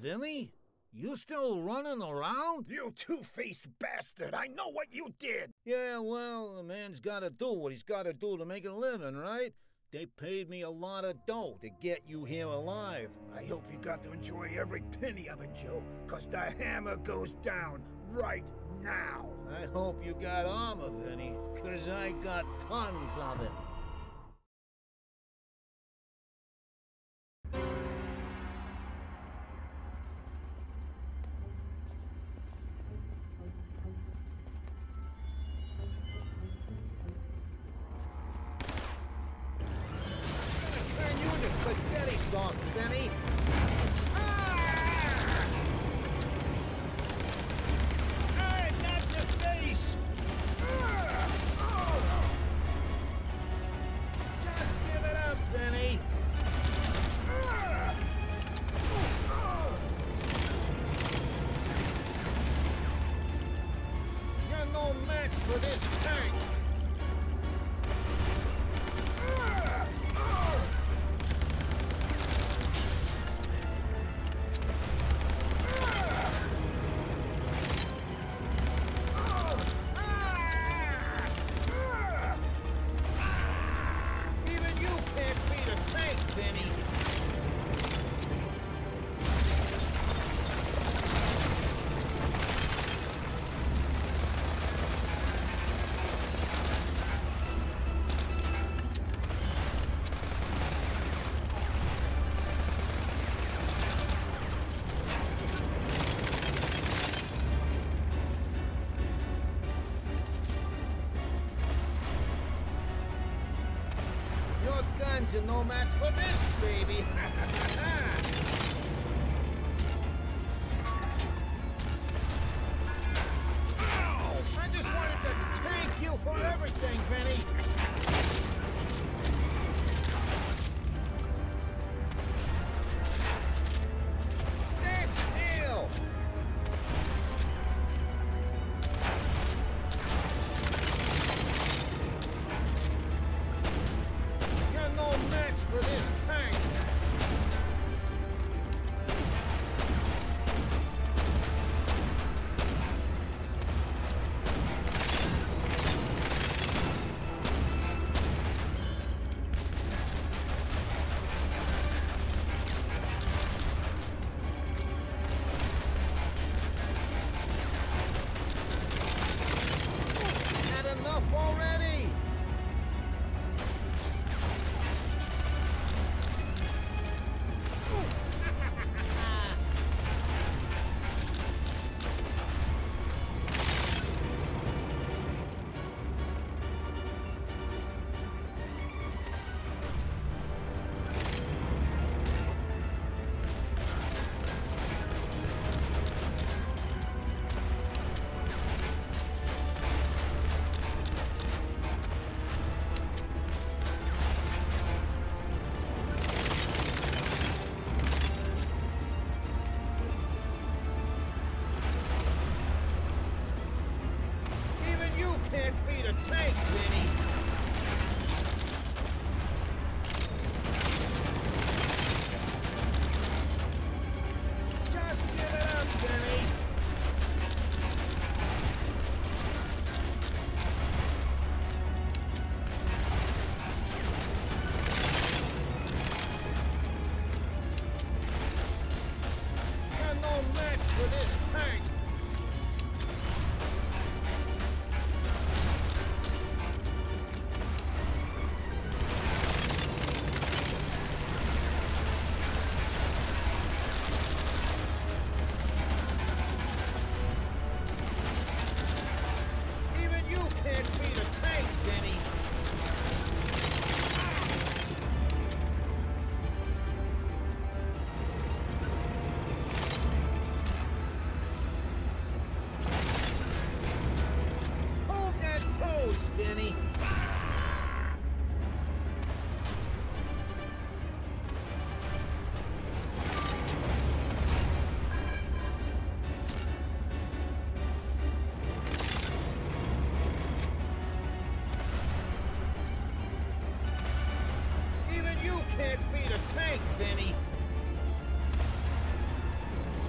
Vinny? You still running around? You two-faced bastard! I know what you did! Yeah, well, a man's gotta do what he's gotta do to make a living, right? They paid me a lot of dough to get you here alive. I hope you got to enjoy every penny of it, Joe, 'cause the hammer goes down right now. I hope you got armor, Vinny, 'cause I got tons of it. Turn you into spaghetti sauce, Vinny. For this tank! Even you can't beat a tank, Vinny! Your guns are no match for this, baby! Ow! I just wanted to thank you for everything, Vinny! Stand still! You're no match for this tank! Had enough already? Even you can't beat a tank, Vinny! Just give it up, Vinny! You're no match for this tank! Even you can't beat a tank, Vinny! Hold that pose, Vinny! Even you can't beat a tank, Vinny!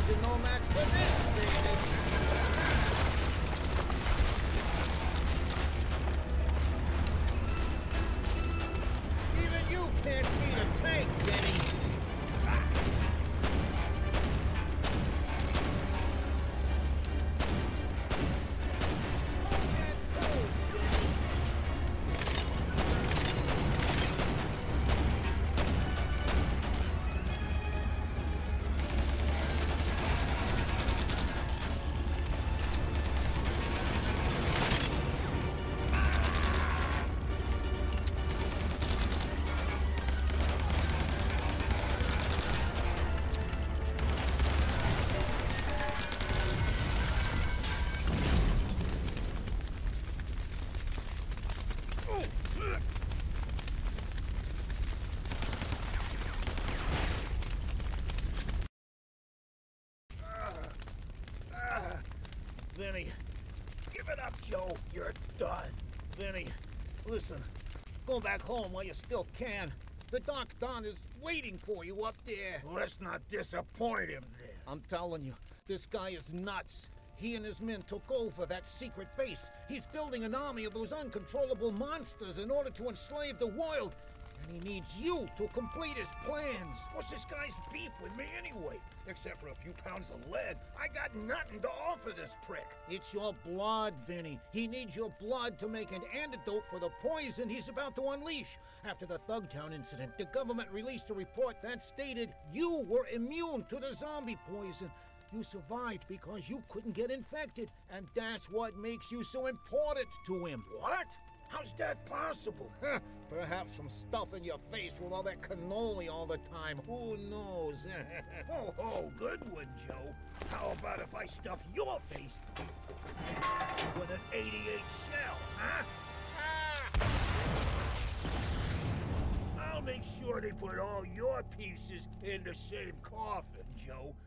poison no match for this, baby. Even you can't beat a tank, Vinny. Vinny, Give it up, Joe. You're done. Vinny, listen. Go back home while you still can. The Doc Don is waiting for you up there. Let's not disappoint him then. I'm telling you, this guy is nuts. He and his men took over that secret base. He's building an army of those uncontrollable monsters in order to enslave the world. And he needs you to complete his plans. What's this guy's beef with me anyway? Except for a few pounds of lead, I got nothing to offer this prick. It's your blood, Vinny. He needs your blood to make an antidote for the poison he's about to unleash. After the Thugtown incident, the government released a report that stated you were immune to the zombie poison. You survived because you couldn't get infected, and that's what makes you so important to him. What? How's that possible? Perhaps from stuffing your face with all that cannoli all the time. Who knows? Oh, good one, Joe. How about if I stuff your face with an 88 shell, huh? I'll make sure they put all your pieces in the same coffin, Joe.